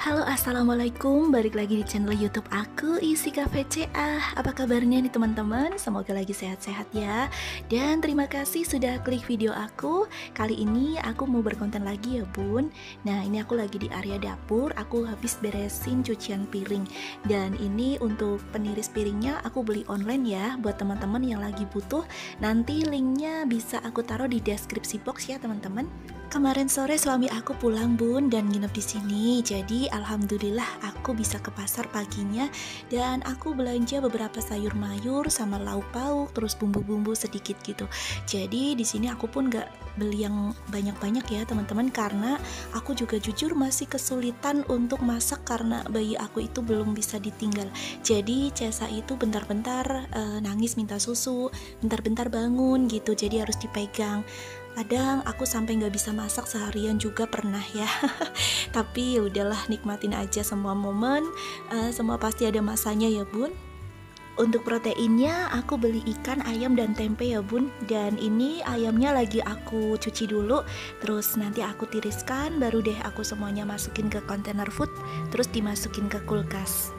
Halo, assalamualaikum. Balik lagi di channel YouTube aku, Isika VCA. Apa kabarnya nih teman-teman? Semoga lagi sehat-sehat ya. Dan terima kasih sudah klik video aku. Kali ini aku mau berkonten lagi ya bun. Nah, ini aku lagi di area dapur. Aku habis beresin cucian piring. Dan ini untuk peniris piringnya aku beli online ya. Buat teman-teman yang lagi butuh, nanti linknya bisa aku taruh di deskripsi box ya teman-teman. Kemarin sore suami aku pulang bun dan nginep di sini. Jadi alhamdulillah aku bisa ke pasar paginya dan aku belanja beberapa sayur mayur sama lauk pauk, terus bumbu-bumbu sedikit gitu. Jadi di sini aku pun gak beli yang banyak-banyak ya teman-teman, karena aku juga jujur masih kesulitan untuk masak karena bayi aku itu belum bisa ditinggal. Jadi Cesa itu bentar-bentar nangis minta susu, bentar-bentar bangun gitu. Jadi harus dipegang. Kadang aku sampai nggak bisa masak seharian juga pernah ya. Tapi ya udahlah, nikmatin aja semua momen. Semua pasti ada masanya ya bun. Untuk proteinnya aku beli ikan, ayam, dan tempe ya bun. Dan ini ayamnya lagi aku cuci dulu, terus nanti aku tiriskan, baru deh aku semuanya masukin ke kontainer food, terus dimasukin ke kulkas.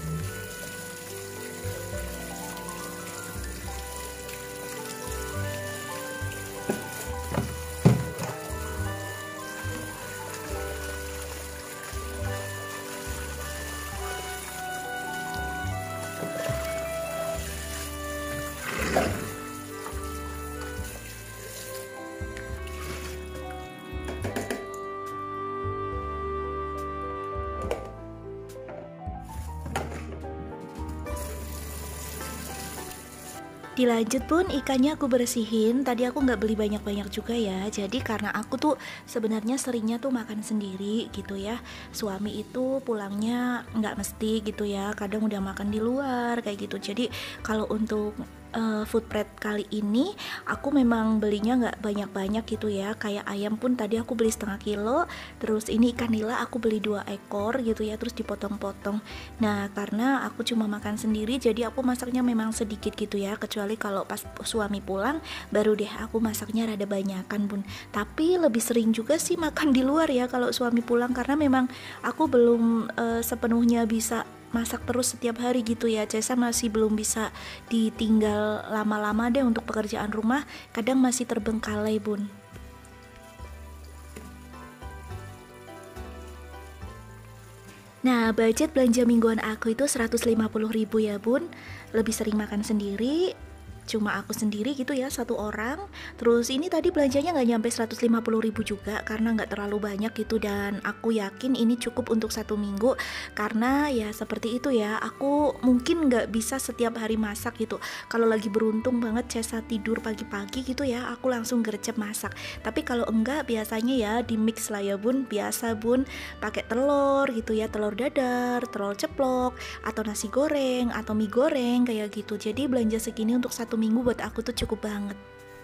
Dilanjut pun ikannya aku bersihin. Tadi aku nggak beli banyak-banyak juga ya. Jadi karena aku tuh sebenarnya seringnya tuh makan sendiri gitu ya. Suami itu pulangnya nggak mesti gitu ya. Kadang udah makan di luar kayak gitu. Jadi kalau untuk food prep kali ini aku memang belinya nggak banyak-banyak gitu ya. Kayak ayam pun tadi aku beli setengah kilo. Terus ini ikan nila aku beli 2 ekor gitu ya. Terus dipotong-potong. Nah karena aku cuma makan sendiri, jadi aku masaknya memang sedikit gitu ya. Kecuali kalau pas suami pulang baru deh aku masaknya rada banyakan bun. Tapi lebih sering juga sih makan di luar ya kalau suami pulang, karena memang aku belum sepenuhnya bisa masak terus setiap hari gitu ya. Cesa masih belum bisa ditinggal lama-lama deh untuk pekerjaan rumah, kadang masih terbengkalai bun. Nah, budget belanja mingguan aku itu 150.000 ya bun. Lebih sering makan sendiri, cuma aku sendiri gitu ya, satu orang. Terus ini tadi belanjanya nggak nyampe 150.000 juga, karena nggak terlalu banyak gitu. Dan aku yakin ini cukup untuk 1 minggu, karena ya seperti itu ya, aku mungkin nggak bisa setiap hari masak gitu. Kalau lagi beruntung banget Cesa tidur pagi-pagi gitu ya, aku langsung gercep masak. Tapi kalau enggak, biasanya ya di mix lah ya bun. Biasa bun pakai telur gitu ya, telur dadar, telur ceplok, atau nasi goreng atau mie goreng kayak gitu. Jadi belanja segini untuk 1 minggu buat aku tuh cukup banget.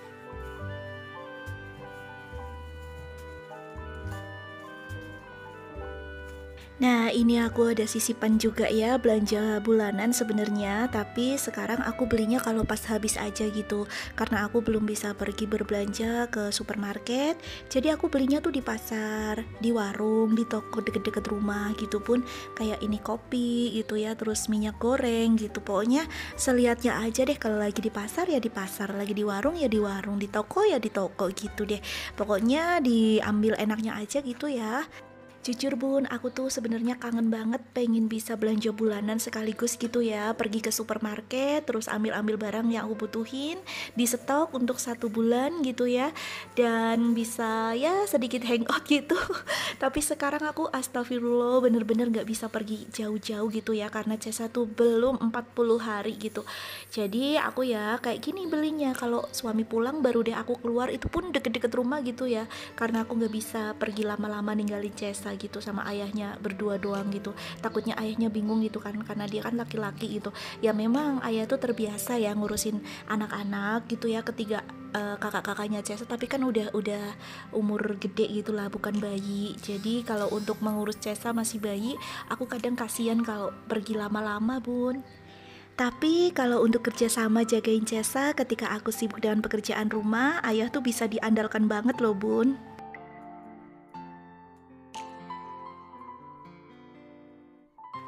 Nah, ini aku ada sisipan juga ya, belanja bulanan sebenarnya, tapi sekarang aku belinya kalau pas habis aja gitu. Karena aku belum bisa pergi berbelanja ke supermarket, jadi aku belinya tuh di pasar, di warung, di toko deket-deket rumah gitu pun. Kayak ini kopi gitu ya, terus minyak goreng gitu. Pokoknya selihatnya aja deh, kalau lagi di pasar ya di pasar, lagi di warung ya di warung, di toko ya di toko gitu deh. Pokoknya diambil enaknya aja gitu ya. Jujur bun, aku tuh sebenarnya kangen banget pengen bisa belanja bulanan sekaligus gitu ya. Pergi ke supermarket, terus ambil-ambil barang yang aku butuhin, di stok untuk 1 bulan gitu ya. Dan bisa ya sedikit hangout gitu. Tapi sekarang aku astagfirullah bener-bener gak bisa pergi jauh-jauh gitu ya, karena Cesa tuh belum 40 hari gitu. Jadi aku ya kayak gini belinya, kalau suami pulang baru deh aku keluar, itu pun deket-deket rumah gitu ya. Karena aku gak bisa pergi lama-lama ninggalin Cesa gitu sama ayahnya berdua doang gitu. Takutnya ayahnya bingung gitu kan, karena dia kan laki-laki gitu. Ya memang ayah tuh terbiasa ya ngurusin anak-anak gitu ya, ketiga kakak-kakaknya Cesa, tapi kan udah umur gede gitulah, bukan bayi. Jadi kalau untuk mengurus Cesa masih bayi, aku kadang kasihan kalau pergi lama-lama bun. Tapi kalau untuk kerjasama jagain Cesa ketika aku sibuk dengan pekerjaan rumah, ayah tuh bisa diandalkan banget loh bun.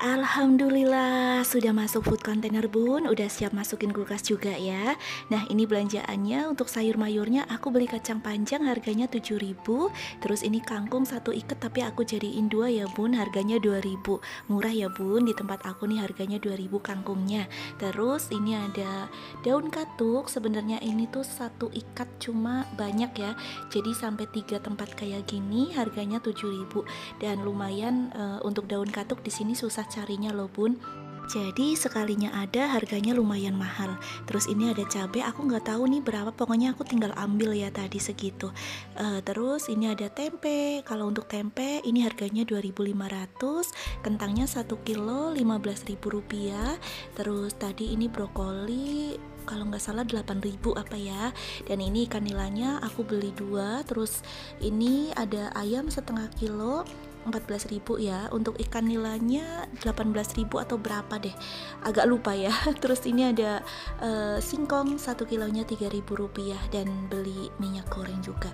Alhamdulillah sudah masuk food container bun, udah siap masukin kulkas juga ya. Nah ini belanjaannya untuk sayur mayurnya aku beli kacang panjang harganya 7.000. Terus ini kangkung satu ikat tapi aku jadiin dua ya bun, harganya 2.000. Murah ya bun, di tempat aku nih harganya 2.000 kangkungnya. Terus ini ada daun katuk, sebenarnya ini tuh satu ikat cuma banyak ya. Jadi sampai 3 tempat kayak gini harganya 7.000 dan lumayan untuk daun katuk di sini susah carinya loh bun. Jadi sekalinya ada harganya lumayan mahal. Terus ini ada cabai, aku nggak tahu nih berapa, pokoknya aku tinggal ambil ya tadi segitu. Terus ini ada tempe. Kalau untuk tempe ini harganya 2.500, kentangnya 1 kilo 15.000 rupiah. Terus tadi ini brokoli kalau nggak salah 8.000 apa ya. Dan ini ikan nilanya aku beli 2. Terus ini ada ayam setengah kilo 14.000 ya. Untuk ikan nilanya 18.000 atau berapa deh, agak lupa ya. Terus ini ada singkong 1 kilonya 3.000 rupiah dan beli minyak goreng juga.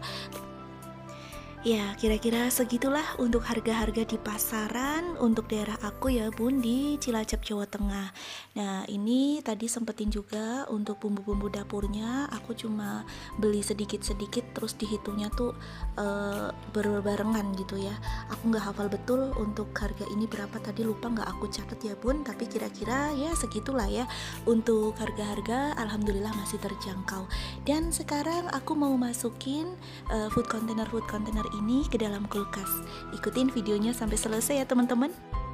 Ya kira-kira segitulah untuk harga-harga di pasaran untuk daerah aku ya bun, di Cilacap Jawa Tengah. Nah ini tadi sempetin juga untuk bumbu-bumbu dapurnya, aku cuma beli sedikit-sedikit terus dihitungnya tuh berbarengan gitu ya. Aku nggak hafal betul untuk harga ini berapa, tadi lupa nggak aku catat ya bun, tapi kira-kira ya segitulah ya. Untuk harga-harga alhamdulillah masih terjangkau. Dan sekarang aku mau masukin food container ini ke dalam kulkas. Ikutin videonya sampai selesai ya teman-teman.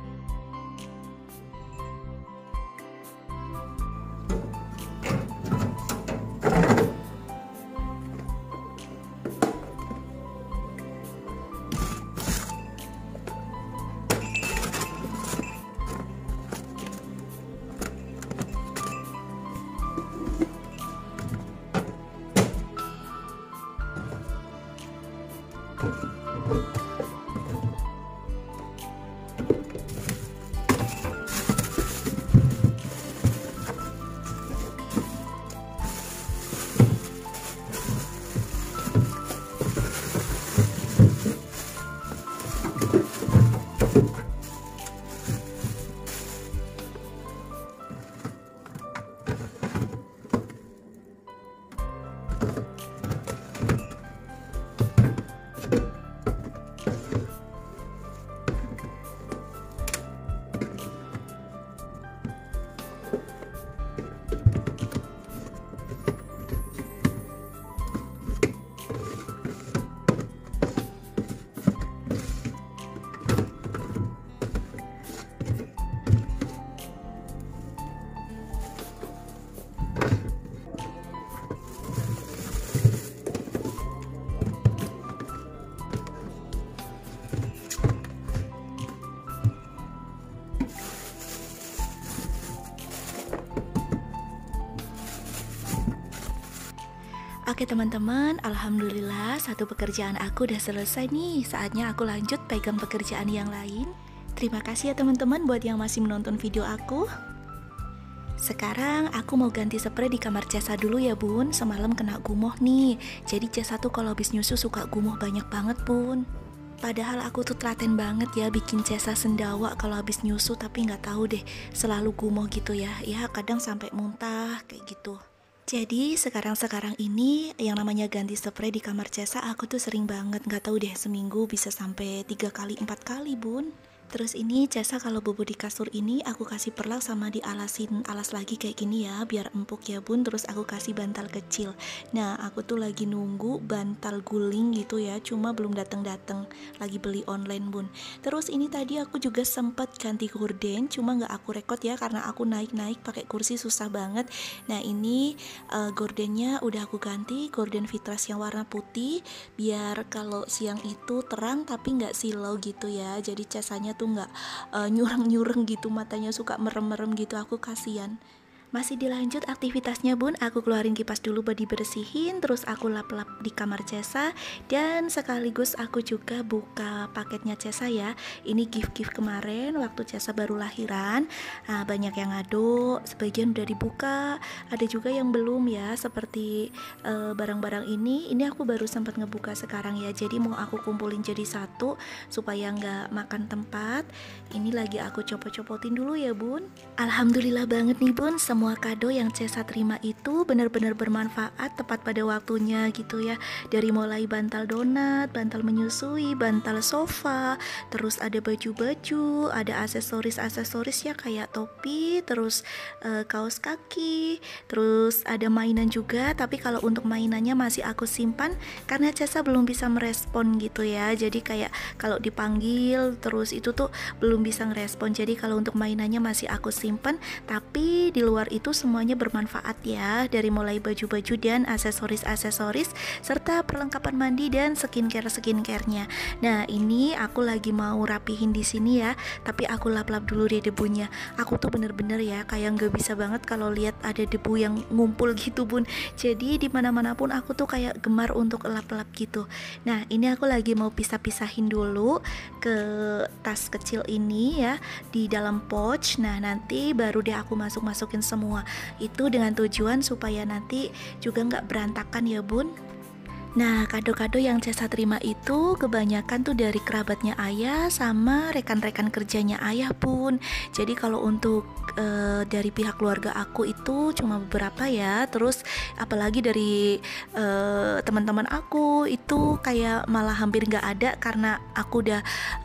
Oke teman-teman, alhamdulillah satu pekerjaan aku udah selesai nih. Saatnya aku lanjut pegang pekerjaan yang lain. Terima kasih ya teman-teman buat yang masih menonton video aku. Sekarang aku mau ganti spray di kamar Cesa dulu ya bun. Semalam kena gumoh nih. Jadi Cesa tuh kalau habis nyusu suka gumoh banyak banget bun. Padahal aku tuh telaten banget ya bikin Cesa sendawa kalau habis nyusu, tapi nggak tahu deh selalu gumoh gitu ya. Ya kadang sampai muntah kayak gitu. Jadi sekarang ini yang namanya ganti spray di kamar Cesa aku tuh sering banget, nggak tahu deh seminggu bisa sampai 3 kali 4 kali bun. Terus ini Cesa kalau bobo di kasur ini aku kasih perlak sama dialasin alas lagi kayak gini ya biar empuk ya bun. Terus aku kasih bantal kecil. Nah aku tuh lagi nunggu bantal guling gitu ya, cuma belum datang lagi beli online bun. Terus ini tadi aku juga sempat ganti gorden, cuma nggak aku rekod ya karena aku naik pakai kursi susah banget. Nah ini gordennya udah aku ganti, gorden Fitras yang warna putih biar kalau siang itu terang tapi nggak silau gitu ya. Jadi Cesanya tuh nggak nyureng-nyureng gitu, matanya suka merem-merem gitu, aku kasihan. Masih dilanjut aktivitasnya bun, aku keluarin kipas dulu buat dibersihin, terus aku lap-lap di kamar Cesa, dan sekaligus aku juga buka paketnya Cesa ya. Ini gift-gift kemarin waktu Cesa baru lahiran. Nah, banyak yang ngado, sebagian udah dibuka, ada juga yang belum ya, seperti barang-barang ini aku baru sempat ngebuka sekarang ya, jadi mau aku kumpulin jadi satu supaya nggak makan tempat. Ini lagi aku copot-copotin dulu ya bun. Alhamdulillah banget nih bun, semua kado yang Cesa terima itu benar-benar bermanfaat, tepat pada waktunya gitu ya. Dari mulai bantal donat, bantal menyusui, bantal sofa, terus ada baju-baju, ada aksesoris-aksesoris ya kayak topi, terus kaos kaki, terus ada mainan juga, tapi kalau untuk mainannya masih aku simpan karena Cesa belum bisa merespon gitu ya. Jadi kayak kalau dipanggil terus itu tuh belum bisa ngerespon. Jadi kalau untuk mainannya masih aku simpan, tapi di luar itu semuanya bermanfaat ya, dari mulai baju-baju dan aksesoris-aksesoris serta perlengkapan mandi dan skincare-skincare-nya. Nah, ini aku lagi mau rapihin di sini ya, tapi aku lap-lap dulu deh debunya. Aku tuh bener-bener ya kayak nggak bisa banget kalau lihat ada debu yang ngumpul gitu bun. Jadi di mana-mana pun aku tuh kayak gemar untuk lap-lap gitu. Nah, ini aku lagi mau pisah-pisahin dulu ke tas kecil ini ya, di dalam pouch. Nah, nanti baru deh aku masukin semua itu dengan tujuan supaya nanti juga nggak berantakan ya bun. Nah, kado-kado yang Cesa terima itu kebanyakan tuh dari kerabatnya ayah sama rekan-rekan kerjanya ayah pun. Jadi kalau untuk dari pihak keluarga aku itu cuma beberapa ya. Terus apalagi dari teman-teman aku itu kayak malah hampir nggak ada karena aku udah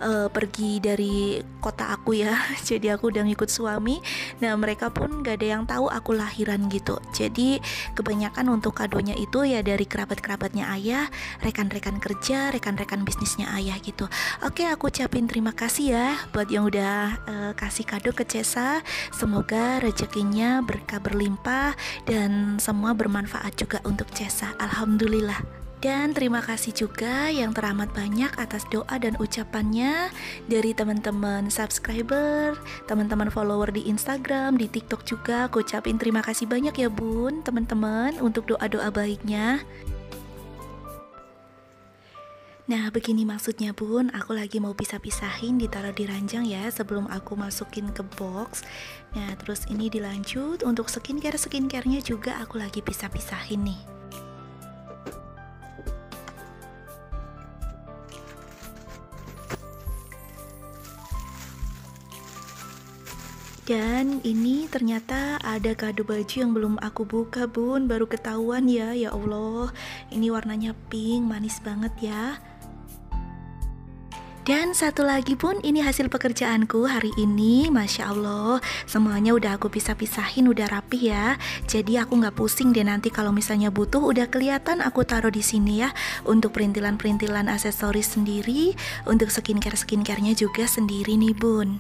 pergi dari kota aku ya. Jadi aku udah ngikut suami. Nah, mereka pun nggak ada yang tahu aku lahiran gitu. Jadi kebanyakan untuk kadonya itu ya dari kerabat-kerabatnya ayah, rekan-rekan kerja, rekan-rekan bisnisnya ayah gitu. Oke, aku ucapin terima kasih ya buat yang udah kasih kado ke Cesa. Semoga rezekinya berkah berlimpah dan semua bermanfaat juga untuk Cesa. Alhamdulillah. Dan terima kasih juga yang teramat banyak atas doa dan ucapannya dari teman-teman subscriber, teman-teman follower di Instagram, di TikTok juga. Aku ucapin terima kasih banyak ya bun, teman-teman, untuk doa-doa baiknya. Nah, begini maksudnya bun, aku lagi mau pisah-pisahin, ditaruh di ranjang ya sebelum aku masukin ke box. Nah, terus ini dilanjut untuk skincare-skincare-nya juga aku lagi pisah-pisahin nih. Dan ini ternyata ada kado baju yang belum aku buka bun, baru ketahuan ya, ya Allah. Ini warnanya pink, manis banget ya. Dan satu lagi pun ini hasil pekerjaanku hari ini, Masya Allah, semuanya udah aku pisah-pisahin, udah rapi ya. Jadi aku nggak pusing deh nanti kalau misalnya butuh, udah kelihatan aku taruh di sini ya. Untuk perintilan-perintilan aksesoris sendiri, untuk skincare-skincare-nya juga sendiri nih bun.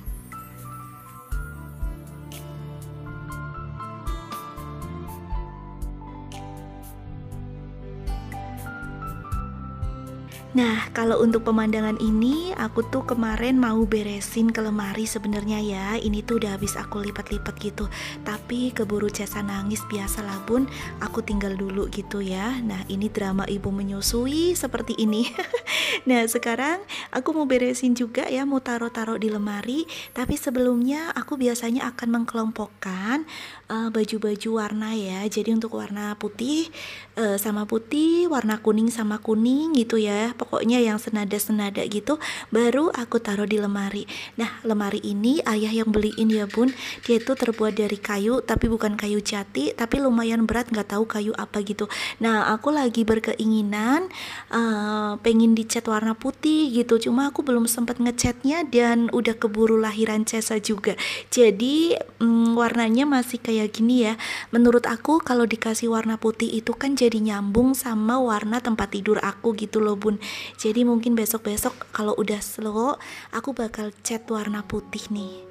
Nah, kalau untuk pemandangan ini, aku tuh kemarin mau beresin ke lemari sebenarnya ya. Ini tuh udah habis aku lipat-lipat gitu. Tapi keburu Cesa nangis, biasalah bun, aku tinggal dulu gitu ya. Nah, ini drama ibu menyusui seperti ini. Nah, sekarang aku mau beresin juga ya, mau taruh-taruh di lemari. Tapi sebelumnya aku biasanya akan mengkelompokkan baju-baju warna ya. Jadi untuk warna putih sama putih, warna kuning sama kuning gitu ya. Pokoknya yang senada-senada gitu, baru aku taruh di lemari. Nah, lemari ini ayah yang beliin ya bun. Dia itu terbuat dari kayu, tapi bukan kayu jati, tapi lumayan berat, nggak tahu kayu apa gitu. Nah, aku lagi berkeinginan pengen dicat warna putih gitu, cuma aku belum sempat ngecatnya dan udah keburu lahiran Cesa juga. Jadi warnanya masih kayak gini ya. Menurut aku kalau dikasih warna putih itu kan jadi nyambung sama warna tempat tidur aku gitu loh bun. Jadi mungkin besok-besok kalau udah slow, aku bakal cat warna putih nih.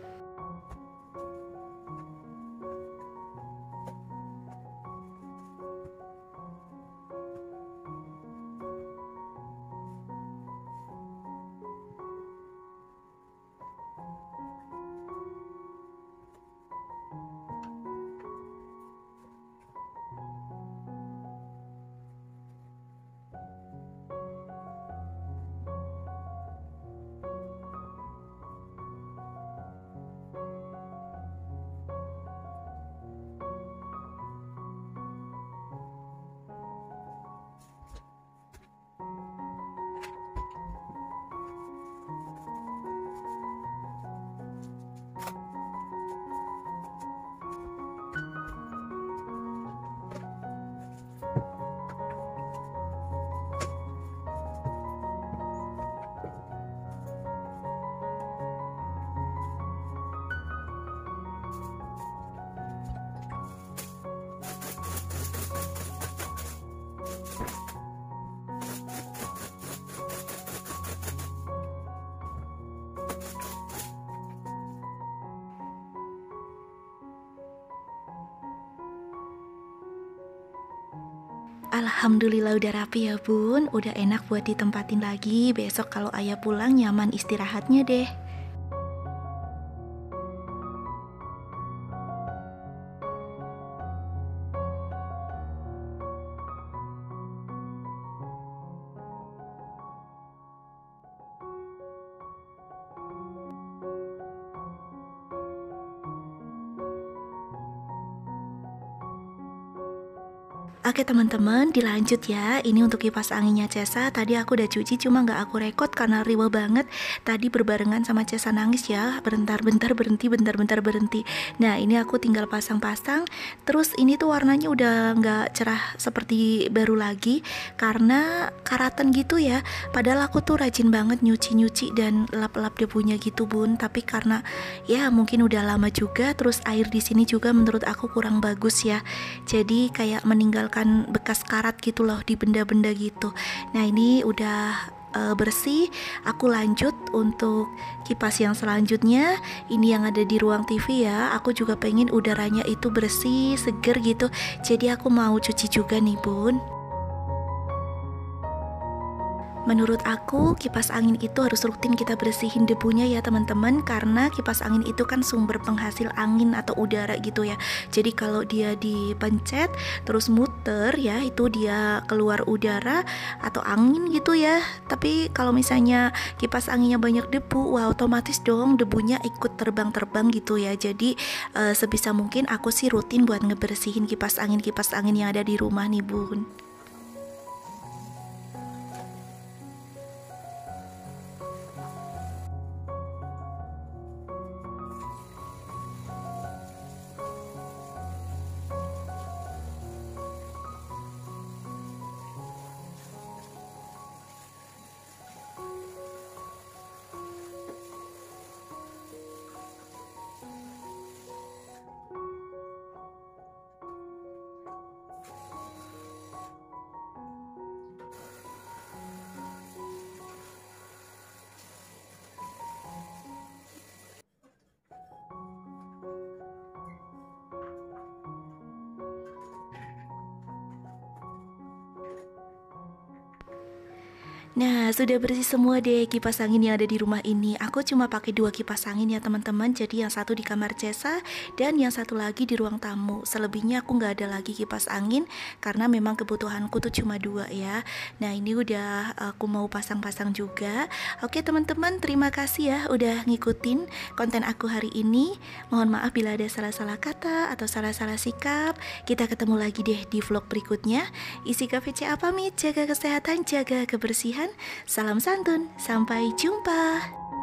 Alhamdulillah udah rapi ya bun, udah enak buat ditempatin lagi. Besok kalau ayah pulang nyaman istirahatnya deh. Oke teman-teman, dilanjut ya. Ini untuk kipas anginnya Cesa. Tadi aku udah cuci, cuma nggak aku rekod karena riweh banget. Tadi berbarengan sama Cesa nangis ya. Bentar-bentar berhenti, bentar-bentar berhenti. Nah ini aku tinggal pasang-pasang. Terus ini tuh warnanya udah nggak cerah seperti baru lagi karena karatan gitu ya. Padahal aku tuh rajin banget nyuci-nyuci dan lap-lap debunya gitu bun. Tapi karena ya mungkin udah lama juga. Terus air di sini juga menurut aku kurang bagus ya. Jadi kayak meninggalkan bekas karat gitu loh di benda-benda gitu. Nah ini udah bersih. Aku lanjut untuk kipas yang selanjutnya. Ini yang ada di ruang TV ya. Aku juga pengen udaranya itu bersih, seger gitu. Jadi aku mau cuci juga nih bun. Menurut aku kipas angin itu harus rutin kita bersihin debunya ya teman-teman, karena kipas angin itu kan sumber penghasil angin atau udara gitu ya. Jadi kalau dia dipencet terus muter ya, itu dia keluar udara atau angin gitu ya. Tapi kalau misalnya kipas anginnya banyak debu, wah otomatis dong debunya ikut terbang-terbang gitu ya. Jadi sebisa mungkin aku sih rutin buat ngebersihin kipas angin yang ada di rumah nih bun. Nah, sudah bersih semua deh kipas angin yang ada di rumah ini. Aku cuma pakai 2 kipas angin ya teman-teman. Jadi yang satu di kamar Cesa dan yang satu lagi di ruang tamu. Selebihnya aku nggak ada lagi kipas angin karena memang kebutuhanku tuh cuma 2 ya. Nah, ini udah aku mau pasang-pasang juga. Oke teman-teman, terima kasih ya udah ngikutin konten aku hari ini. Mohon maaf bila ada salah-salah kata atau salah-salah sikap. Kita ketemu lagi deh di vlog berikutnya. Isi KVCA pamit, jaga kesehatan, jaga kebersihan. Salam santun, sampai jumpa.